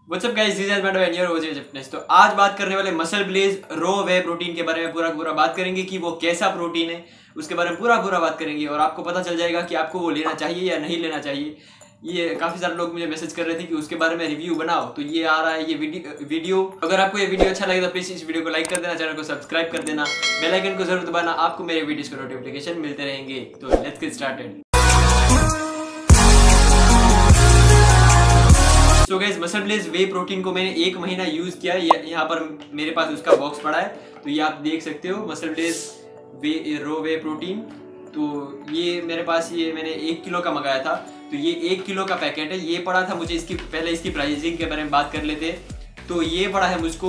WhatsApp guys, this is Raj Mandaviya और fitness. तो आज बात करने वाले MuscleBlaze raw whey protein के बारे में पूरा बात करेंगे कि वो कैसा प्रोटीन है, उसके बारे में पूरा बात करेंगे और आपको पता चल जाएगा कि आपको वो लेना चाहिए या नहीं लेना चाहिए। ये काफ़ी सारे लोग मुझे मैसेज कर रहे थे कि उसके बारे में रिव्यू बनाओ, तो ये आ रहा है ये वीडियो। अगर आपको ये वीडियो अच्छा लगे तो प्लीज़ इस वीडियो को लाइक कर देना, चैनल को सब्सक्राइब कर देना, बेल आइकन को जरूर दबाना, आपको मेरे वीडियोस के नोटिफिकेशन मिलते रहेंगे। तो let's get started. So guys, MuscleBlaze whey protein को मैंने 1 महीना यूज किया। यहाँ पर मेरे पास उसका बॉक्स पड़ा है, तो ये आप देख सकते हो MuscleBlaze whey raw whey protein. तो ये मेरे पास ये मैंने 1 किलो का मंगाया था, तो ये 1 किलो का पैकेट है। ये पड़ा था मुझे, पहले इसकी प्राइसिंग के बारे में बात कर लेते हैं। तो ये पड़ा है मुझको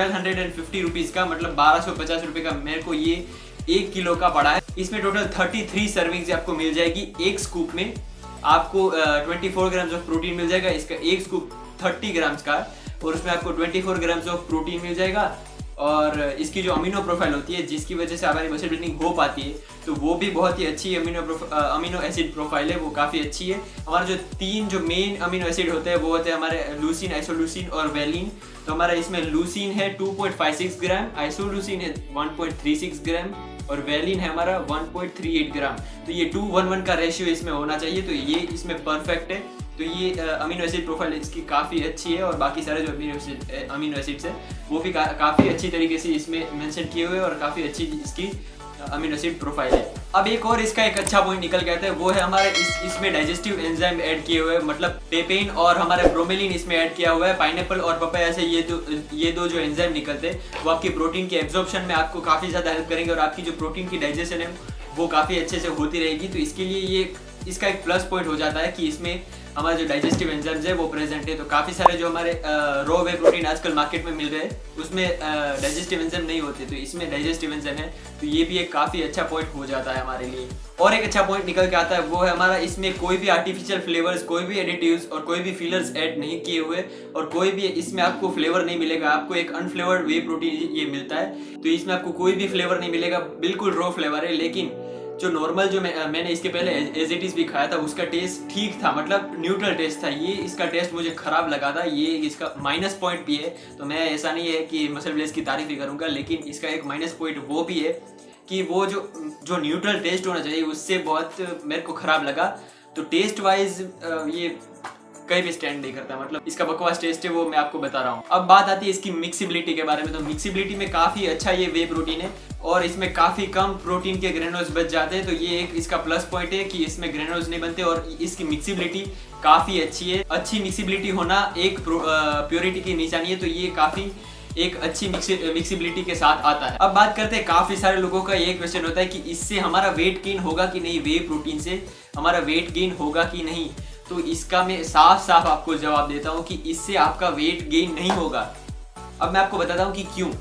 1250 रुपीज़ का, मतलब 1250 रुपये का मेरे को ये 1 किलो का पड़ा है। इसमें टोटल 33 सर्विंग्स आपको मिल जाएगी। एक स्कूप में आपको 24 ग्राम्स ऑफ प्रोटीन मिल जाएगा। इसका एक स्कूप 30 ग्राम्स का और उसमें आपको 24 ग्राम्स ऑफ प्रोटीन मिल जाएगा। और इसकी जो अमीनो प्रोफाइल होती है, जिसकी वजह से हमारी मसल बिल्डिंग हो पाती है, तो वो भी बहुत ही अच्छी अमीनो एसिड प्रोफाइल है, वो काफ़ी अच्छी है। हमारा जो 3 जो मेन अमीनो एसिड होते हैं वो होते हैं हमारे लूसीन, आइसोलूसीन और वैलिन। तो हमारा इसमें लूसीन है 2.56 ग्राम, आइसोलूसीन है 1.36 ग्राम और वैलिन है हमारा 1.38 ग्राम। तो ये 2:1 का रेशियो इसमें होना चाहिए, तो ये इसमें परफेक्ट है। तो ये अमीनो एसिड प्रोफाइल इसकी काफ़ी अच्छी है और बाकी सारे जो अमीनो एसिड्स है वो भी काफ़ी अच्छी तरीके से इसमें मेंशन किए हुए हैं और काफ़ी अच्छी इसकी अमीनो एसिड प्रोफाइल है। अब एक और इसका एक अच्छा पॉइंट निकल के आता है, वो है हमारे इसमें डाइजेस्टिव एंजाइम ऐड किए हुए हैं, मतलब पेपेन और हमारे ब्रोमेलिन इसमें ऐड किया हुआ है। पाइनएप्पल और पपाया से ये दो जो एंजाइम निकलते हैं वो आपकी प्रोटीन के एब्जॉर्प्शन में आपको काफ़ी ज़्यादा हेल्प करेंगे और आपकी जो प्रोटीन की डाइजेशन है वो काफ़ी अच्छे से होती रहेगी। तो इसके लिए ये इसका एक प्लस पॉइंट हो जाता है कि इसमें हमारे जो डाइजेस्टिव एंजाइम्स है वो प्रेजेंट है। तो काफ़ी सारे जो हमारे रॉ वे प्रोटीन आजकल मार्केट में मिल रहे हैं उसमें डाइजेस्टिव एंजाइम नहीं होते, तो इसमें डाइजेस्टिव एंजाइम है। तो ये भी एक काफ़ी अच्छा पॉइंट हो जाता है हमारे लिए। और एक अच्छा पॉइंट निकल के आता है, वो है हमारा इसमें कोई भी आर्टिफिशियल फ्लेवर्स, कोई भी एडिटिव्स और कोई भी फिलर्स ऐड नहीं किए हुए और कोई भी इसमें आपको फ्लेवर नहीं मिलेगा। आपको एक अनफ्लेवर्ड वे प्रोटीन ये मिलता है, तो इसमें आपको कोई भी फ्लेवर नहीं मिलेगा, बिल्कुल रॉ फ्लेवर है। लेकिन जो नॉर्मल जो मैंने इसके पहले एसिटिस भी खाया था उसका टेस्ट ठीक था, मतलब न्यूट्रल टेस्ट था। ये इसका टेस्ट मुझे खराब लगा था, ये इसका माइनस पॉइंट भी है। तो मैं ऐसा नहीं है कि मसल ब्लेज की तारीफ ही करूंगा, लेकिन इसका एक माइनस पॉइंट वो भी है कि वो जो न्यूट्रल टेस्ट होना चाहिए उससे बहुत मेरे को खराब लगा। तो टेस्ट वाइज ये कहीं भी स्टैंड नहीं करता, मतलब इसका बकवास टेस्ट है, वो मैं आपको बता रहा हूँ। अब बात आती है इसकी मिक्सिबिलिटी के बारे में। तो मिक्सिबिलिटी में काफ़ी अच्छा ये वे प्रोटीन है और इसमें काफ़ी कम प्रोटीन के ग्रेनुल्स बच जाते हैं। तो ये एक इसका प्लस पॉइंट है कि इसमें ग्रेनुल्स नहीं बनते और इसकी मिक्सिबिलिटी काफ़ी अच्छी है। अच्छी मिक्सिबिलिटी होना एक प्योरिटी की निशानी है, तो ये काफ़ी एक अच्छी मिक्सिबिलिटी के साथ आता है। अब बात करते हैं, काफ़ी सारे लोगों का ये क्वेश्चन होता है कि इससे हमारा वेट गेन होगा कि नहीं, वे प्रोटीन से हमारा वेट गेन होगा कि नहीं। तो इसका मैं साफ आपको जवाब देता हूँ कि इससे आपका वेट गेन नहीं होगा। अब मैं आपको बताता हूँ कि क्यों।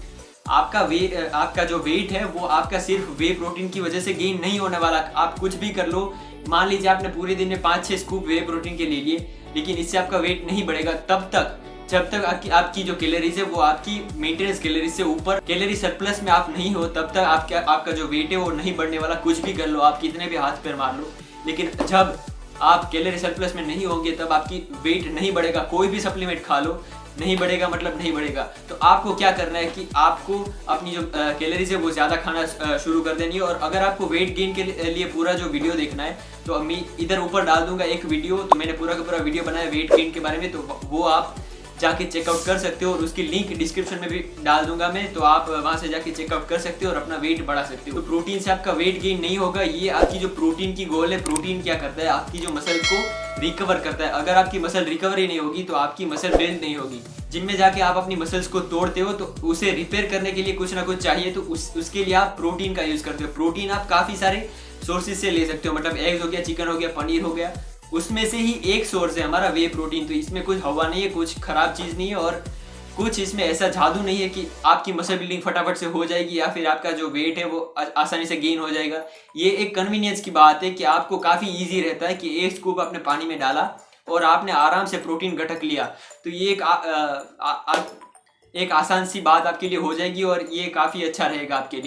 आपका जो वेट है वो आपका सिर्फ वे प्रोटीन की वजह से गेन नहीं होने वाला। आप कुछ भी कर लो, मान लीजिए आपने पूरे दिन में 5-6 स्कूप वे प्रोटीन के ले लिए, लेकिन इससे आपका वेट नहीं बढ़ेगा तब तक जब तक आपकी जो कैलोरीज है वो आपकी मेंटेनेंस कैलोरीज से ऊपर, कैलोरी सरप्लस में आप नहीं हो, तब तक आपका जो वेट है वो नहीं बढ़ने वाला। कुछ भी कर लो, आप कितने भी हाथ पैर मार लो, लेकिन जब आप कैलोरी सरप्लस में नहीं होंगे तब आपकी वेट नहीं बढ़ेगा। कोई भी सप्लीमेंट खा लो, नहीं बढ़ेगा मतलब नहीं बढ़ेगा। तो आपको क्या करना है कि आपको अपनी जो कैलोरीज है वो ज़्यादा खाना शुरू कर देनी है। और अगर आपको वेट गेन के लिए पूरा जो वीडियो देखना है तो मैं इधर ऊपर डाल दूंगा एक वीडियो, तो मैंने पूरा का पूरा वीडियो बनाया वेट गेन के बारे में, तो वो आप जाके चेकआउट कर सकते हो और उसकी लिंक डिस्क्रिप्शन में भी डाल दूंगा मैं, तो आप वहां से जाके चेकआउट कर सकते हो और अपना वेट बढ़ा सकते हो। तो प्रोटीन से आपका वेट गेन नहीं होगा। ये आपकी जो प्रोटीन की गोल है, प्रोटीन क्या करता है, आपकी जो मसल को रिकवर करता है। अगर आपकी मसल रिकवर ही नहीं होगी तो आपकी मसल बिल्ड नहीं होगी। जिम में जाके आप अपनी मसल्स को तोड़ते हो तो उसे रिपेयर करने के लिए कुछ ना कुछ चाहिए, तो उसके लिए आप प्रोटीन का यूज करते हो। प्रोटीन आप काफी सारे सोर्सेज से ले सकते हो, मतलब एग्स हो गया, चिकन हो गया, पनीर हो गया, उसमें से ही एक सोर्स है हमारा वे प्रोटीन। तो इसमें कुछ हवा नहीं है, कुछ खराब चीज़ नहीं है और कुछ इसमें ऐसा जादू नहीं है कि आपकी मसल बिल्डिंग फटाफट से हो जाएगी या फिर आपका जो वेट है वो आसानी से गेन हो जाएगा। ये एक कन्वीनियंस की बात है कि आपको काफ़ी ईजी रहता है कि एक स्कूप आपने पानी में डाला और आपने आराम से प्रोटीन गटक लिया। तो ये एक आसान सी बात आपके लिए हो जाएगी और ये काफ़ी अच्छा रहेगा आपके लिए।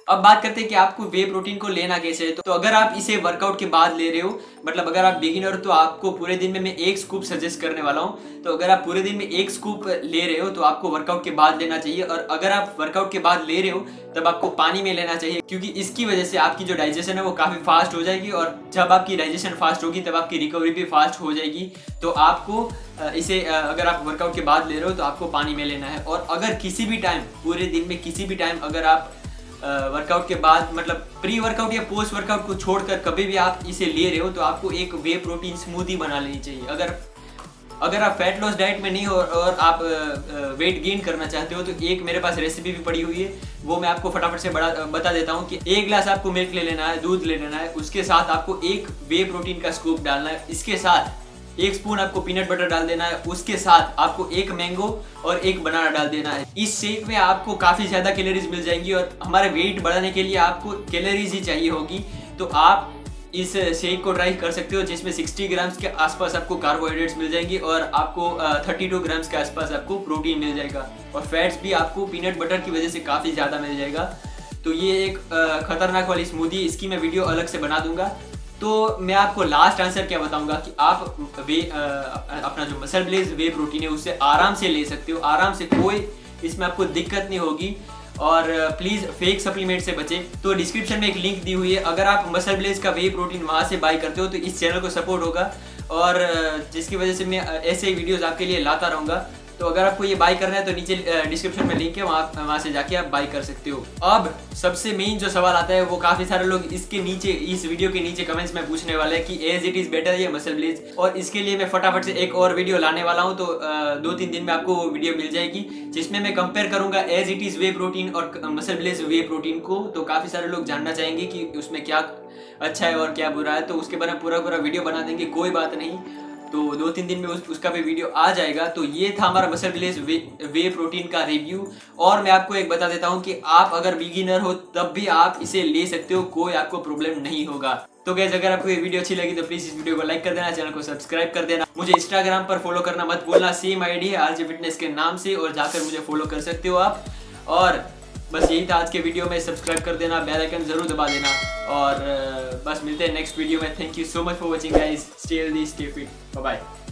अब बात करते हैं कि आपको वे प्रोटीन को लेना कैसे है। तो अगर आप इसे वर्कआउट के बाद ले रहे हो, मतलब अगर आप बिगिनर हो, तो आपको पूरे दिन में मैं 1 स्कूप सजेस्ट करने वाला हूँ। तो अगर आप पूरे दिन में 1 स्कूप ले रहे हो तो आपको वर्कआउट के बाद लेना चाहिए, और अगर आप वर्कआउट के बाद ले रहे हो तब आपको पानी में लेना चाहिए, क्योंकि इसकी वजह से आपकी जो डाइजेशन है वो काफी फास्ट हो जाएगी, और जब आपकी डाइजेशन फास्ट होगी तब आपकी रिकवरी भी फास्ट हो जाएगी। तो आपको इसे अगर आप वर्कआउट के बाद ले रहे हो तो आपको पानी में लेना है। और अगर किसी भी टाइम, पूरे दिन में किसी भी टाइम अगर आप वर्कआउट के बाद, मतलब प्री वर्कआउट या पोस्ट वर्कआउट को छोड़कर कभी भी आप इसे ले रहे हो तो आपको एक वे प्रोटीन स्मूदी बना लेनी चाहिए। अगर आप फैट लॉस डाइट में नहीं हो और आप वेट गेन करना चाहते हो तो एक मेरे पास रेसिपी भी पड़ी हुई है, वो मैं आपको फटाफट से बता देता हूँ कि 1 ग्लास आपको मिल्क ले लेना है, दूध ले लेना है, उसके साथ आपको 1 वे प्रोटीन का स्कूप डालना है, इसके साथ 1 स्पून आपको पीनट बटर डाल देना है, उसके साथ आपको 1 मैंगो और 1 बनाना डाल देना है। इस शेक में आपको काफ़ी ज़्यादा कैलोरीज मिल जाएंगी, और हमारे वेट बढ़ाने के लिए आपको कैलोरीज ही चाहिए होगी। तो आप इस शेक को ट्राई कर सकते हो, जिसमें 60 ग्राम्स के आसपास आपको कार्बोहाइड्रेट्स मिल जाएंगी और आपको 32 ग्राम्स के आसपास आपको प्रोटीन मिल जाएगा, और फैट्स भी आपको पीनट बटर की वजह से काफ़ी ज़्यादा मिल जाएगा। तो ये एक खतरनाक वाली स्मूदी, इसकी मैं वीडियो अलग से बना दूंगा। तो मैं आपको लास्ट आंसर क्या बताऊंगा कि आप अपना जो मसल ब्लेज वे प्रोटीन है उससे आराम से ले सकते हो, आराम से, कोई इसमें आपको दिक्कत नहीं होगी। और प्लीज़ फेक सप्लीमेंट से बचें। तो डिस्क्रिप्शन में एक लिंक दी हुई है, अगर आप मसल ब्लेज का वे प्रोटीन वहाँ से बाय करते हो तो इस चैनल को सपोर्ट होगा, और जिसकी वजह से मैं ऐसे ही वीडियोज़ आपके लिए लाता रहूँगा। तो अगर आपको ये बाय करना है तो नीचे डिस्क्रिप्शन में लिंक है, वहाँ से जाके आप बाय कर सकते हो। अब सबसे मेन जो सवाल आता है वो काफ़ी सारे लोग इसके नीचे, इस वीडियो के नीचे कमेंट्स में पूछने वाले हैं कि एज इट इज़ बेटर या मसल ब्लेज, और इसके लिए मैं फटाफट से एक और वीडियो लाने वाला हूँ। तो 2-3 दिन में आपको वो वीडियो मिल जाएगी, जिसमें मैं कंपेयर करूँगा as it is whey protein और मसल ब्लेज वे प्रोटीन को। तो काफ़ी सारे लोग जानना चाहेंगे कि उसमें क्या अच्छा है और क्या बुरा है, तो उसके बारे में पूरा वीडियो बना देंगे, कोई बात नहीं। तो 2-3 दिन में उसका भी वीडियो आ जाएगा। तो ये था हमारा MuscleBlaze whey protein review रिव्यू। और मैं आपको एक बता देता हूँ कि आप अगर बिगिनर हो तब भी आप इसे ले सकते हो, कोई आपको प्रॉब्लम नहीं होगा। तो गाइस, अगर आपको ये वीडियो अच्छी लगी तो प्लीज इस वीडियो को लाइक कर देना, चैनल को सब्सक्राइब कर देना। मुझे इंस्टाग्राम पर फॉलो करना मत भूलना, सेम आईडी है RJ फिटनेस के नाम से, और जाकर मुझे फॉलो कर सकते हो आप। और बस यही था आज के वीडियो में, सब्सक्राइब कर देना, बेल आइकन जरूर दबा देना, और बस मिलते हैं नेक्स्ट वीडियो में। Thank you so much for watching guys, stay healthy, stay fit, bye bye.